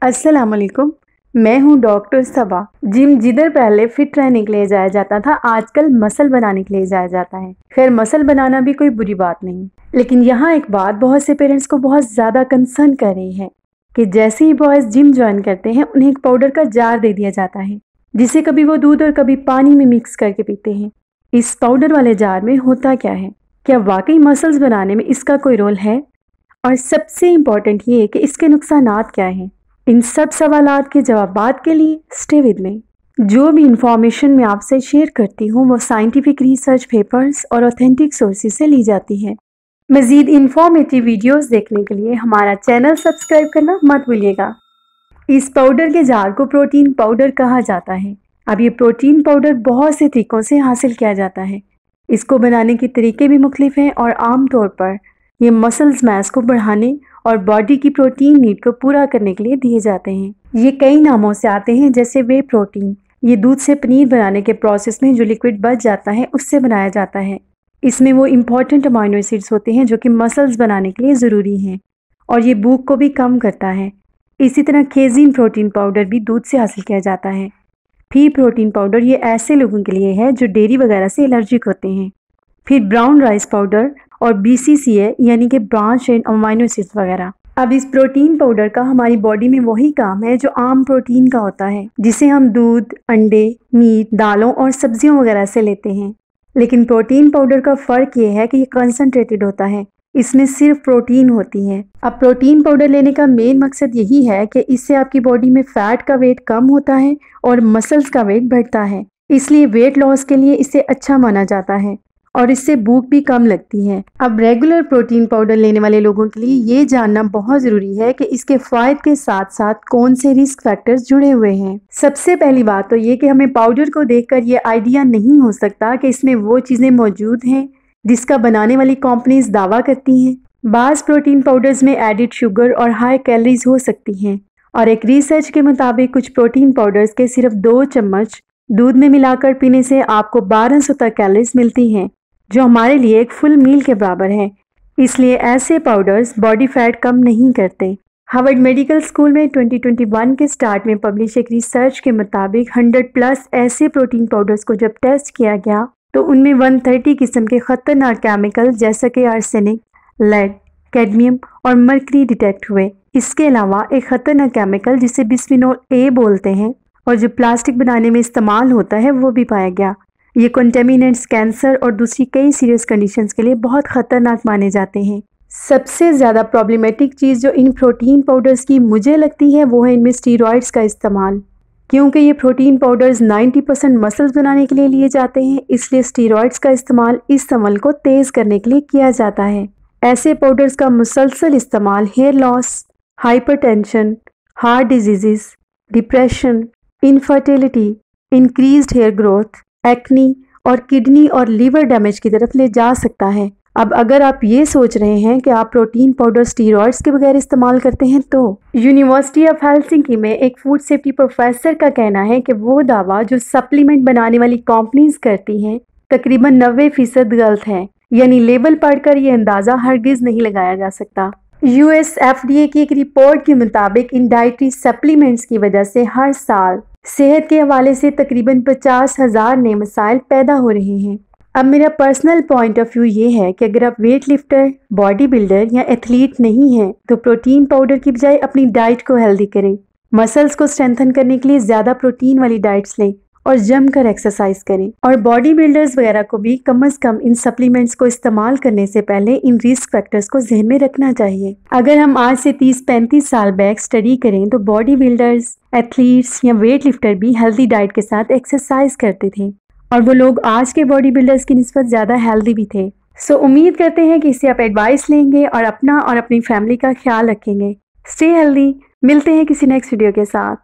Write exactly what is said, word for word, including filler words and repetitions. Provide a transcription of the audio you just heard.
अस्सलाम वालेकुम। मैं हूं डॉक्टर सबा। जिम जिधर पहले फिट रहने के लिए जाया जाता था, आजकल मसल बनाने के लिए जाया जाता है। खैर, मसल बनाना भी कोई बुरी बात नहीं, लेकिन यहाँ एक बात बहुत से पेरेंट्स को बहुत ज़्यादा कंसर्न कर रही है कि जैसे ही बॉयज़ जिम ज्वाइन करते हैं, उन्हें एक पाउडर का जार दे दिया जाता है, जिसे कभी वो दूध और कभी पानी में मिक्स करके पीते हैं। इस पाउडर वाले जार में होता क्या है? क्या वाकई मसल्स बनाने में इसका कोई रोल है? और सबसे इम्पोर्टेंट ये कि इसके नुकसानात क्या हैं? इन सब सवालात के जवाबात के लिए स्टे विद मी। जो भी इंफॉर्मेशन मैं आपसे शेयर करती हूँ वो साइंटिफिक रिसर्च पेपर्स और ऑथेंटिक सोर्सेज से ली जाती है। मज़ीद इंफॉर्मेटिव वीडियोस देखने के लिए हमारा चैनल सब्सक्राइब करना मत भूलिएगा। इस पाउडर के जार को प्रोटीन पाउडर कहा जाता है। अब ये प्रोटीन पाउडर बहुत से तरीकों से हासिल किया जाता है। इसको बनाने के तरीके भी मुख्तलिफ हैं और आमतौर पर ये मसल्स मास को बढ़ाने और बॉडी की प्रोटीन नीड को पूरा करने के लिए दिए जाते हैं। ये कई नामों से आते हैं, जैसे वे प्रोटीन। ये दूध से पनीर बनाने के प्रोसेस में जो लिक्विड बच जाता है उससे बनाया जाता है। इसमें वो इम्पॉर्टेंट अमाइनो एसिड्स होते हैं जो कि मसल्स बनाने के लिए ज़रूरी हैं, और ये भूख को भी कम करता है। इसी तरह केजीन प्रोटीन पाउडर भी दूध से हासिल किया जाता है। फी प्रोटीन पाउडर ये ऐसे लोगों के लिए है जो डेयरी वगैरह से एलर्जिक होते हैं। फिर ब्राउन राइस पाउडर और बी सी सी ए यानी कि ब्रांच एंड अमाइनो एसिड्स वगैरह। अब इस प्रोटीन पाउडर का हमारी बॉडी में वही काम है जो आम प्रोटीन का होता है, जिसे हम दूध, अंडे, मीट, दालों और सब्जियों वगैरह से लेते हैं। लेकिन प्रोटीन पाउडर का फ़र्क ये है कि ये कंसनट्रेटेड होता है, इसमें सिर्फ प्रोटीन होती है। अब प्रोटीन पाउडर लेने का मेन मकसद यही है कि इससे आपकी बॉडी में फैट का वेट कम होता है और मसल्स का वेट बढ़ता है, इसलिए वेट लॉस के लिए इसे अच्छा माना जाता है और इससे भूख भी कम लगती है। अब रेगुलर प्रोटीन पाउडर लेने वाले लोगों के लिए ये जानना बहुत ज़रूरी है कि इसके फ़ायदे के साथ साथ कौन से रिस्क फैक्टर्स जुड़े हुए हैं। सबसे पहली बात तो ये कि हमें पाउडर को देखकर ये आइडिया नहीं हो सकता कि इसमें वो चीज़ें मौजूद हैं जिसका बनाने वाली कंपनीज दावा करती हैं। बाज़ प्रोटीन पाउडर्स में एडिड शुगर और हाई कैलोरीज हो सकती हैं, और एक रिसर्च के मुताबिक कुछ प्रोटीन पाउडर्स के सिर्फ दो चम्मच दूध में मिलाकर पीने से आपको बारह सौ तक कैलोरीज मिलती हैं, जो हमारे लिए एक फुल मील के बराबर है। इसलिए ऐसे पाउडर्स बॉडी फैट कम नहीं करते। हार्वर्ड मेडिकल स्कूल में दो हज़ार इक्कीस के स्टार्ट में पब्लिश एक रिसर्च के मुताबिक सौ प्लस ऐसे प्रोटीन पाउडर्स को जब टेस्ट किया गया तो उनमें एक सौ तीस किस्म के खतरनाक केमिकल जैसे कि आर्सेनिक, लेड, कैडमियम और मर्करी डिटेक्ट हुए। इसके अलावा एक खतरनाक केमिकल जिसे बिस्फेनोल ए बोलते हैं और जो प्लास्टिक बनाने में इस्तेमाल होता है वो भी पाया गया। ये कंटेमिनेंट्स कैंसर और दूसरी कई सीरियस कंडीशंस के लिए बहुत ख़तरनाक माने जाते हैं। सबसे ज़्यादा प्रॉब्लमेटिक चीज़ जो इन प्रोटीन पाउडर्स की मुझे लगती है वो है इनमें स्टीरॉइड्स का इस्तेमाल। क्योंकि ये प्रोटीन पाउडर्स नब्बे परसेंट मसल्स बनाने के लिए लिए जाते हैं, इसलिए स्टीरॉइड्स का इस्तेमाल इस अमल को तेज़ करने के लिए किया जाता है। ऐसे पाउडर्स का मुसलसल इस्तेमाल hair loss, hypertension, heart disease, depression, infertility, increased hair growth, acne और किडनी और लीवर डैमेज की तरफ ले जा सकता है। अब अगर आप ये सोच रहे हैं कि आप प्रोटीन पाउडर स्टीरॉइड्स के बगैर इस्तेमाल करते हैं, तो यूनिवर्सिटी ऑफ हेलसिंकी में एक फूड सेफ्टी प्रोफेसर का कहना है कि वो दावा जो सप्लीमेंट बनाने वाली कंपनीज करती हैं तकरीबन नब्बे फीसद गलत है। यानी लेबल पढ़कर ये अंदाज़ा हरगिज़ नहीं लगाया जा सकता। U S F D A की एक रिपोर्ट के मुताबिक इन डाइटरी सप्लीमेंट्स की वजह से हर साल सेहत के हवाले से तकरीबन पचास हजार नए मसाइल पैदा हो रहे हैं। अब मेरा पर्सनल पॉइंट ऑफ व्यू ये है कि अगर आप वेट लिफ्टर, बॉडी बिल्डर या एथलीट नहीं हैं तो प्रोटीन पाउडर की बजाय अपनी डाइट को हेल्दी करें। मसल्स को स्ट्रेंथन करने के लिए ज़्यादा प्रोटीन वाली डाइट्स लें और जमकर एक्सरसाइज करें। और बॉडी बिल्डर्स वगैरह को भी कम अज़ कम इन सप्लीमेंट्स को इस्तेमाल करने से पहले इन रिस्क फैक्टर्स को जहन में रखना चाहिए। अगर हम आज से तीस पैंतीस साल बैक स्टडी करें तो बॉडी बिल्डर्स, एथलीट्स या वेट लिफ्टर भी हेल्दी डाइट के साथ एक्सरसाइज करते थे, और वो लोग आज के बॉडी बिल्डर्स की निस्बत ज़्यादा हेल्दी भी थे। सो उम्मीद करते हैं कि इससे आप एडवाइस लेंगे और अपना और अपनी फैमिली का ख्याल रखेंगे। Stay healthy. मिलते हैं किसी नेक्स्ट वीडियो के साथ।